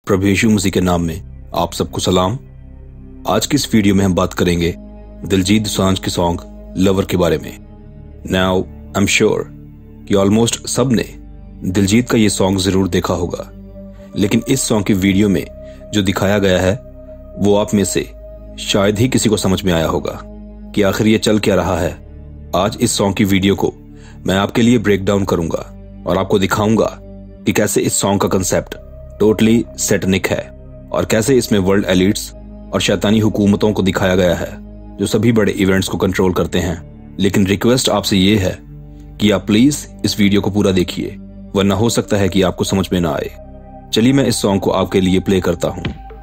प्रभु यीशु मसीह के नाम में आप सबको सलाम। आज की इस वीडियो में हम बात करेंगे दिलजीत दोसांझ के सॉन्ग लवर के बारे में। नाउ आई एम श्योर कि ऑलमोस्ट सब ने दिलजीत का ये सॉन्ग जरूर देखा होगा, लेकिन इस सॉन्ग की वीडियो में जो दिखाया गया है वो आप में से शायद ही किसी को समझ में आया होगा कि आखिर ये चल क्या रहा है। आज इस सॉन्ग की वीडियो को मैं आपके लिए ब्रेक डाउन करूंगा और आपको दिखाऊंगा कि कैसे इस सॉन्ग का कंसेप्ट टोटली सैटनिक है और कैसे इसमें वर्ल्ड एलिट्स और शैतानी हुकूमतों को दिखाया गया है जो सभी बड़े इवेंट्स को कंट्रोल करते हैं। लेकिन रिक्वेस्ट आपसे ये है कि आप प्लीज इस वीडियो को पूरा देखिए, वरना हो सकता है कि आपको समझ में ना आए। चलिए मैं इस सॉन्ग को आपके लिए प्ले करता हूं।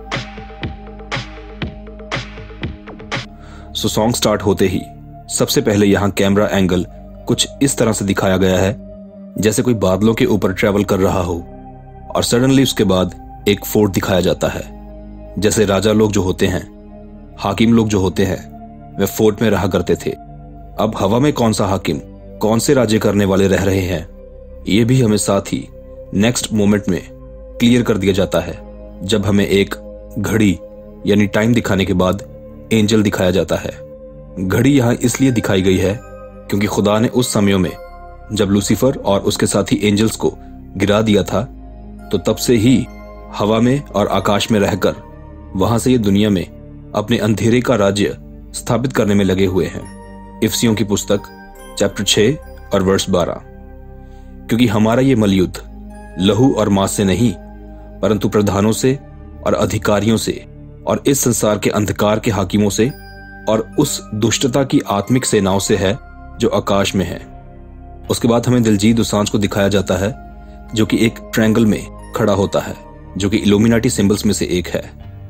सो सॉन्ग स्टार्ट होते ही सबसे पहले यहाँ कैमरा एंगल कुछ इस तरह से दिखाया गया है जैसे कोई बादलों के ऊपर ट्रैवल कर रहा हो, और सडनली उसके बाद एक फोर्ट दिखाया जाता है। जैसे राजा लोग जो होते हैं, हाकिम लोग जो होते हैं, वे फोर्ट में रहा करते थे। अब हवा में कौन सा हाकिम, कौन से राज्य करने वाले रह रहे हैं, ये भी हमें साथ ही नेक्स्ट मोमेंट में क्लियर कर दिया जाता है जब हमें एक घड़ी यानी टाइम दिखाने के बाद एंजल दिखाया जाता है। घड़ी यहाँ इसलिए दिखाई गई है क्योंकि खुदा ने उस समयों में जब लूसीफर और उसके साथी एंजल्स को गिरा दिया था, तो तब से ही हवा में और आकाश में रहकर वहां से ये दुनिया में अपने अंधेरे का राज्य स्थापित करने में लगे हुए हैं। इफिसियों की पुस्तक चैप्टर 6 और वर्स 12। क्योंकि हमारा ये मलयुद्ध लहू और मांस से नहीं, परंतु प्रधानों से और अधिकारियों से और इस संसार के अंधकार के हाकिमों से और उस दुष्टता की आत्मिक सेनाओं से है जो आकाश में है। उसके बाद हमें दिलजीत दोसांझ को दिखाया जाता है जो कि एक ट्रायंगल में खड़ा होता है, जो कि इल्यूमिनाटी सिंबल्स में से एक है।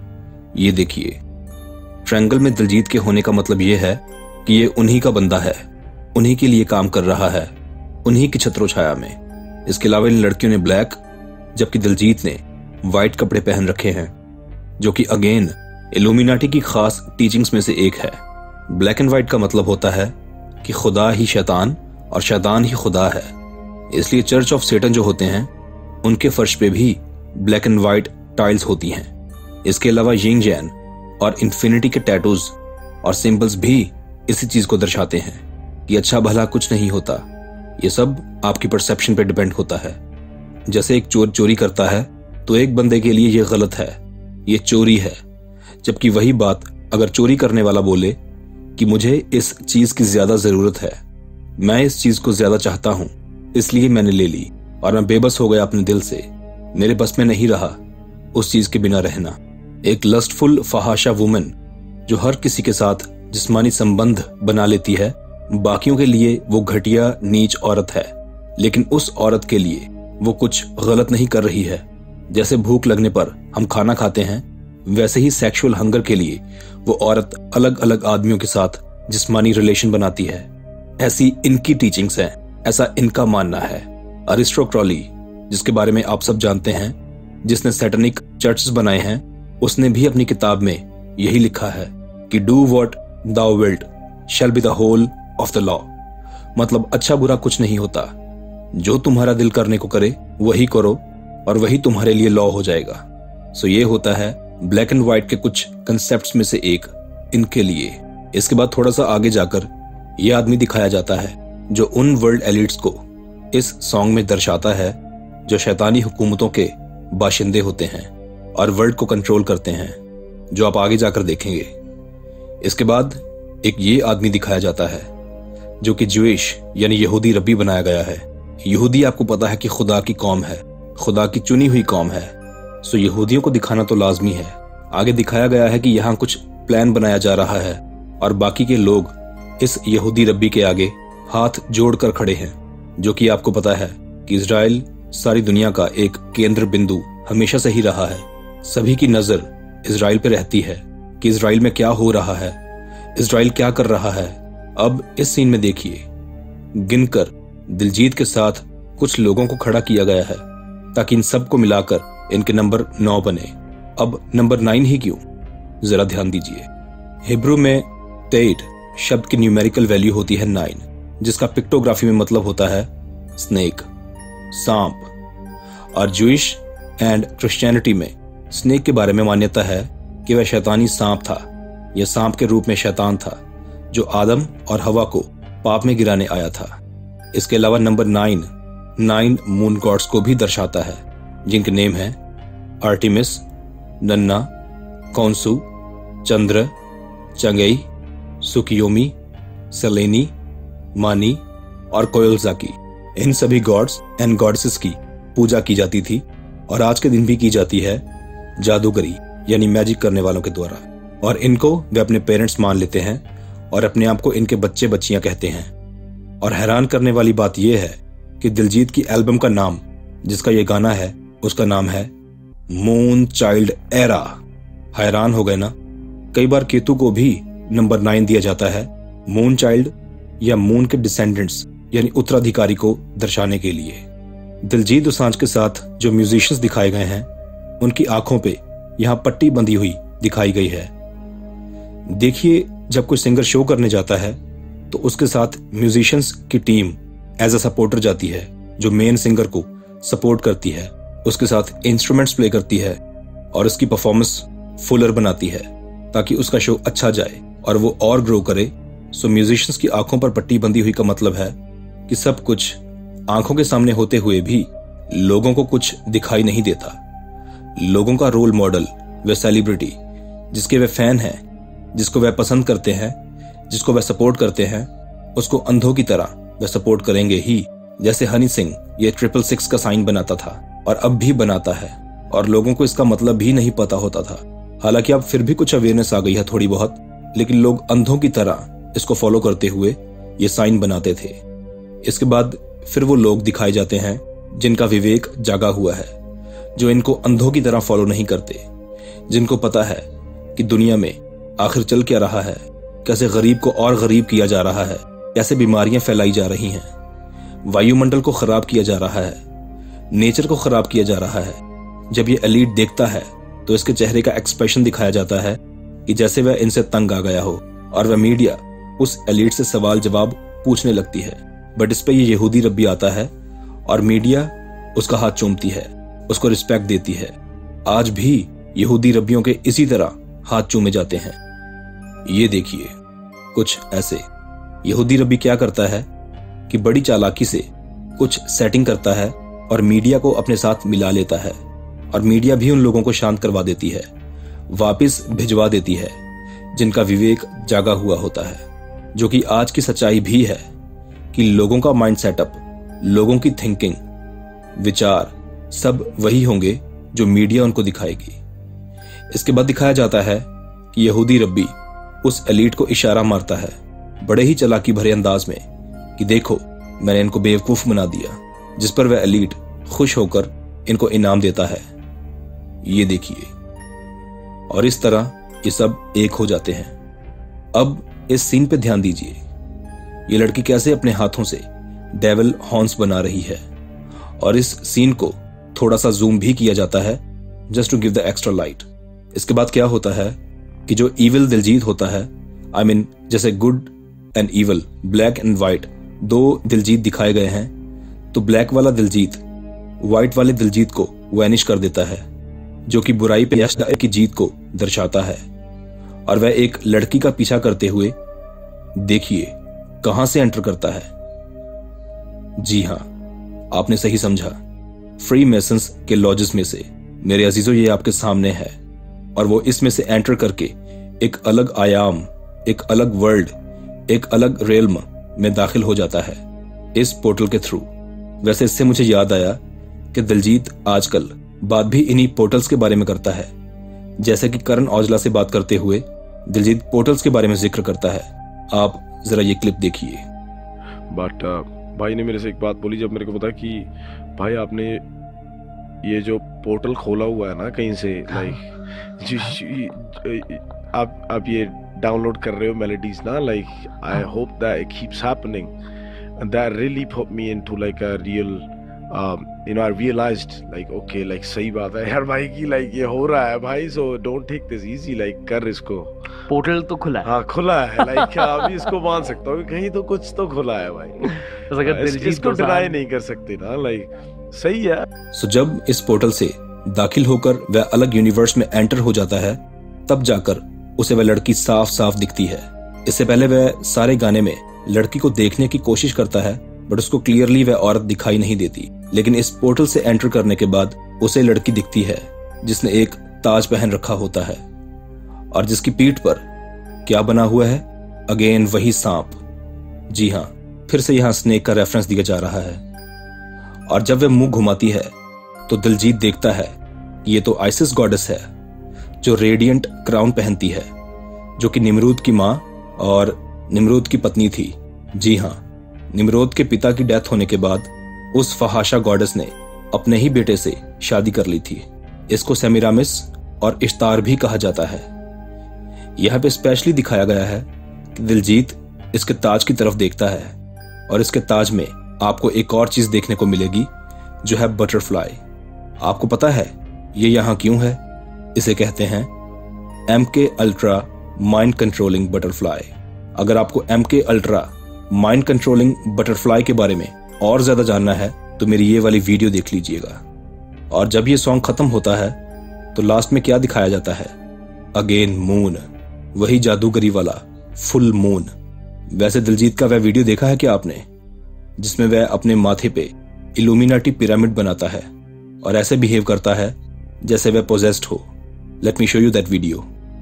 ये देखिए, ट्रायंगल में दिलजीत के होने का मतलब ये है कि ये उन्हीं का बंदा है, उन्हीं के लिए काम कर रहा है, उन्हीं की छत्रो छाया में। इसके अलावा इन लड़कियों ने ब्लैक, जबकि दिलजीत ने व्हाइट कपड़े पहन रखे हैं, जो कि अगेन इल्यूमिनाटी की खास टीचिंग्स में से एक है। ब्लैक एंड व्हाइट का मतलब होता है कि खुदा ही शैतान और शैतान ही खुदा है। इसलिए चर्च ऑफ सेटन जो होते हैं उनके फर्श पे भी ब्लैक एंड व्हाइट टाइल्स होती हैं। इसके अलावा यिंग जैन और इन्फिनिटी के टैटूज और सिंबल्स भी इसी चीज को दर्शाते हैं कि अच्छा भला कुछ नहीं होता। ये सब आपकी परसेप्शन पे डिपेंड होता है। जैसे एक चोर चोरी करता है तो एक बंदे के लिए ये गलत है, ये चोरी है, जबकि वही बात अगर चोरी करने वाला बोले कि मुझे इस चीज की ज्यादा जरूरत है, मैं इस चीज को ज्यादा चाहता हूं इसलिए मैंने ले ली और मैं बेबस हो गया अपने दिल से, मेरे बस में नहीं रहा उस चीज के बिना रहना। एक लस्टफुल फहाशा वुमन जो हर किसी के साथ जिस्मानी संबंध बना लेती है, बाकियों के लिए वो घटिया नीच औरत है, लेकिन उस औरत के लिए वो कुछ गलत नहीं कर रही है। जैसे भूख लगने पर हम खाना खाते हैं, वैसे ही सेक्सुअल हंगर के लिए वो औरत अलग अलग आदमियों के साथ जिस्मानी रिलेशन बनाती है। ऐसी इनकी टीचिंग्स हैं, ऐसा इनका मानना है। अरिस्टो क्रॉली, जिसके बारे में आप सब जानते हैं, जिसने सैटनिक चर्चेस बनाए हैं, उसने भी अपनी किताब में यही लिखा है कि do what thou wilt shall be the whole of the law. मतलब अच्छा बुरा कुछ नहीं होता, जो तुम्हारा दिल करने को करे वही करो और वही तुम्हारे लिए लॉ हो जाएगा। सो ये होता है ब्लैक एंड व्हाइट के कुछ कंसेप्ट्स में से एक इनके लिए। इसके बाद थोड़ा सा आगे जाकर यह आदमी दिखाया जाता है जो उन वर्ल्ड एलिट्स को इस सॉन्ग में दर्शाता है जो शैतानी हुकूमतों के बाशिंदे होते हैं और वर्ल्ड को कंट्रोल करते हैं, जो आप आगे जाकर देखेंगे। इसके बाद एक ये आदमी दिखाया जाता है जो कि ज्यूइश यानी यहूदी रब्बी बनाया गया है। यहूदी आपको पता है कि खुदा की कौम है, खुदा की चुनी हुई कौम है। सो यहूदियों को दिखाना तो लाजमी है। आगे दिखाया गया है कि यहाँ कुछ प्लान बनाया जा रहा है और बाकी के लोग इस यहूदी रब्बी के आगे हाथ जोड़कर खड़े हैं, जो कि आपको पता है कि इजराइल सारी दुनिया का एक केंद्र बिंदु हमेशा से ही रहा है। सभी की नजर इजराइल पे रहती है कि इजराइल में क्या हो रहा है, इजराइल क्या कर रहा है। अब इस सीन में देखिए, गिनकर दिलजीत के साथ कुछ लोगों को खड़ा किया गया है ताकि इन सबको मिलाकर इनके नंबर 9 बने। अब नंबर 9 ही क्यों, जरा ध्यान दीजिए। हिब्रू में तेट शब्द की न्यूमेरिकल वैल्यू होती है 9, जिसका पिक्टोग्राफी में मतलब होता है स्नेक, सांप। और ज्यूइश एंड क्रिश्चियनिटी में स्नेक के बारे में मान्यता है कि वह शैतानी सांप था या सांप के रूप में शैतान था जो आदम और हवा को पाप में गिराने आया था। इसके अलावा नंबर 9 मून गॉड्स को भी दर्शाता है, जिनके नेम हैं आर्टिमिस, नन्ना, कौंसु, चंद्र, चंगेई, सुकियोमी, सेलेनी, मानी और कोयलजाकी। इन सभी गॉड्स एंड गॉडेसेस की पूजा की जाती थी और आज के दिन भी की जाती है जादूगरी यानी मैजिक करने वालों के द्वारा। और इनको वे अपने पेरेंट्स मान लेते हैं और अपने आप को इनके बच्चे बच्चियां कहते हैं। और हैरान करने वाली बात यह है कि दिलजीत की एल्बम का नाम, जिसका ये गाना है, उसका नाम है मून चाइल्ड एरा। हैरान हो गए ना? कई बार केतु को भी नंबर 9 दिया जाता है मून चाइल्ड या मून के डिसेंडेंट्स यानी उत्तराधिकारी को दर्शाने के लिए। दिलजीत दोसांझ के साथ जो म्यूजिशियंस दिखाए गए हैं उनकी आंखों पे यहाँ पट्टी बंधी हुई दिखाई गई है। देखिए, जब कोई सिंगर शो करने जाता है तो उसके साथ म्यूजिशियंस की टीम एज अ सपोर्टर जाती है जो मेन सिंगर को सपोर्ट करती है, उसके साथ इंस्ट्रूमेंट्स प्ले करती है और उसकी परफॉर्मेंस फुलर बनाती है ताकि उसका शो अच्छा जाए और वो और ग्रो करे। सो म्यूजिशियंस की आंखों पर पट्टी बंधी हुई का मतलब है कि सब कुछ आंखों के सामने होते हुए भी लोगों को कुछ दिखाई नहीं देता। लोगों का रोल मॉडल, वे सेलिब्रिटी जिसके वे फैन हैं, जिसको वह पसंद करते हैं, जिसको वह सपोर्ट करते हैं, उसको अंधों की तरह वह सपोर्ट करेंगे ही। जैसे हनी सिंह ये 666 का साइन बनाता था और अब भी बनाता है और लोगों को इसका मतलब भी नहीं पता होता था। हालांकि अब फिर भी कुछ अवेयरनेस आ गई है थोड़ी बहुत, लेकिन लोग अंधों की तरह इसको फॉलो करते हुए ये साइन बनाते थे। इसके बाद फिर वो लोग दिखाए जाते हैं जिनका विवेक जागा हुआ है, जो इनको अंधों की तरह फॉलो नहीं करते, जिनको पता है कि दुनिया में आखिर चल क्या रहा है, कैसे गरीब को और गरीब किया जा रहा है, कैसे बीमारियां फैलाई जा रही हैं, वायुमंडल को खराब किया जा रहा है, नेचर को खराब किया जा रहा है। जब ये एलीट देखता है तो इसके चेहरे का एक्सप्रेशन दिखाया जाता है कि जैसे वह इनसे तंग आ गया हो और वह मीडिया उस एलीट से सवाल जवाब पूछने लगती है। बट इस पे ये यहूदी रब्बी आता है और मीडिया उसका हाथ चूमती है, उसको रिस्पेक्ट देती है। आज भी यहूदी रब्बियों के इसी तरह हाथ चूमे जाते हैं। ये देखिए, कुछ ऐसे यहूदी रब्बी क्या करता है कि बड़ी चालाकी से कुछ सेटिंग करता है और मीडिया को अपने साथ मिला लेता है और मीडिया भी उन लोगों को शांत करवा देती है, वापस भिजवा देती है जिनका विवेक जागा हुआ होता है। जो कि आज की सच्चाई भी है कि लोगों का माइंड सेटअप, लोगों की थिंकिंग, विचार सब वही होंगे जो मीडिया उनको दिखाएगी। इसके बाद दिखाया जाता है कि यहूदी रब्बी उस एलीट को इशारा मारता है बड़े ही चालाकी भरे अंदाज में कि देखो मैंने इनको बेवकूफ बना दिया, जिस पर वह एलीट खुश होकर इनको इनाम देता है। ये देखिए, और इस तरह ये सब एक हो जाते हैं। अब इस सीन पे ध्यान दीजिए, ये लड़की कैसे अपने हाथों से डेविल हॉर्न्स बना रही है और इस सीन को थोड़ा सा जूम भी किया जाता है just to give the extra light. इसके बाद क्या होता है कि जो इविल दिलजीत होता है, आई मीन जैसे good and evil, black and white, दो दिलजीत दिखाए गए हैं, तो ब्लैक वाला दिलजीत व्हाइट वाले दिलजीत को वैनिश कर देता है, जो कि बुराई पे यश की जीत को दर्शाता है। और वह एक लड़की का पीछा करते हुए देखिए कहां से एंटर करता है। जी हां, आपने सही समझा, फ्री मेसन्स के लॉजेस में से। मेरे अजीजों, ये आपके सामने है और वो इसमें से एंटर करके एक अलग आयाम, एक अलग वर्ल्ड, एक अलग रेल्म में दाखिल हो जाता है इस पोर्टल के थ्रू। वैसे इससे मुझे याद आया कि दिलजीत आजकल बात भी इन्हीं पोर्टल्स के बारे में करता है, जैसे कि करण औजला से बात करते हुए दिलजीत पोर्टल्स के बारे में जिक्र करता है। आप जरा ये क्लिप देखिए। बट भाई ने मेरे से एक बात बोली जब मेरे को पता कि भाई आपने ये जो पोर्टल खोला हुआ है ना कहीं से, लाइक आप ये डाउनलोड कर रहे हो मेलोडीज ना, like I hope that it keeps happening and that really put me into like a real you know, I realized like okay, like सही बात है यार भाई की, like ये हो रहा है भाई, so don't take this easy, like कर इसको। पोर्टल तो खुला है। हाँ खुला है, like क्या अभी इसको मान सकता हूँ कहीं तो कुछ तो खुला है भाई। अगर इसको डिनाई नहीं कर सकते ना, like सही है। So जब इस पोर्टल से दाखिल होकर वह अलग यूनिवर्स में एंटर हो जाता है, तब जाकर उसे वह लड़की साफ साफ दिखती है। इससे पहले वह सारे गाने में लड़की को देखने की कोशिश करता है, बट उसको क्लियरली वह औरत दिखाई नहीं देती। लेकिन इस पोर्टल से एंटर करने के बाद उसे लड़की दिखती है जिसने एक ताज पहन रखा होता है और जिसकी पीठ पर क्या बना हुआ है? अगेन वही सांप। जी हाँ, फिर से यहाँ स्नेक का रेफरेंस दिया जा रहा है। और जब वह मुंह घुमाती है तो दिलजीत देखता है कि ये तो आइसिस गॉडेस है जो रेडिएंट क्राउन पहनती है, जो कि निमरूद की माँ और निमरूद की पत्नी थी। जी हाँ, निमरूद के पिता की डेथ होने के बाद उस फहाशा गॉडेस ने अपने ही बेटे से शादी कर ली थी। इसको सेमिरामिस और इश्तार भी कहा जाता है। यहाँ पे स्पेशली दिखाया गया है कि दिलजीत इसके ताज की तरफ देखता है और इसके ताज में आपको एक और चीज देखने को मिलेगी जो है बटरफ्लाई। आपको पता है ये यहाँ क्यों है? इसे कहते हैं MK ultra mind controlling butterfly. अगर आपको MK ultra mind controlling butterfly के बारे में और ज्यादा जानना है तो मेरी ये वाली वीडियो देख लीजिएगा। और जब ये सॉन्ग खत्म होता है तो लास्ट में क्या दिखाया जाता है? अगेन मून, वही जादूगरी वाला फुल मून। वैसे दिलजीत का वह वीडियो देखा है क्या आपने, जिसमें वह अपने माथे पे इल्यूमिनाटी पिरामिड बनाता है और ऐसे बिहेव करता है जैसे वह पोजेस्ड हो? Let me show you that video.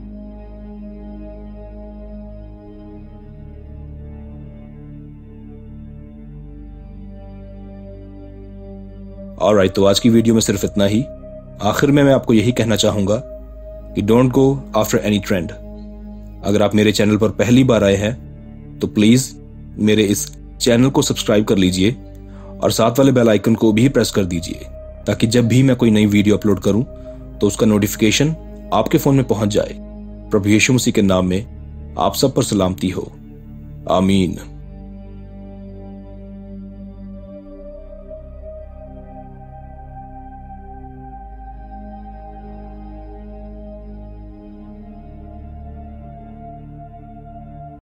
Alright, तो आज की वीडियो में सिर्फ इतना ही। आखिर में मैं आपको यही कहना चाहूंगा कि don't go after any trend. अगर आप मेरे चैनल पर पहली बार आए हैं तो प्लीज मेरे इस चैनल को सब्सक्राइब कर लीजिए और साथ वाले बेल आइकन को भी प्रेस कर दीजिए, ताकि जब भी मैं कोई नई वीडियो अपलोड करूं तो उसका नोटिफिकेशन आपके फोन में पहुंच जाए। प्रभु यीशु मसीह के नाम में आप सब पर सलामती हो। आमीन।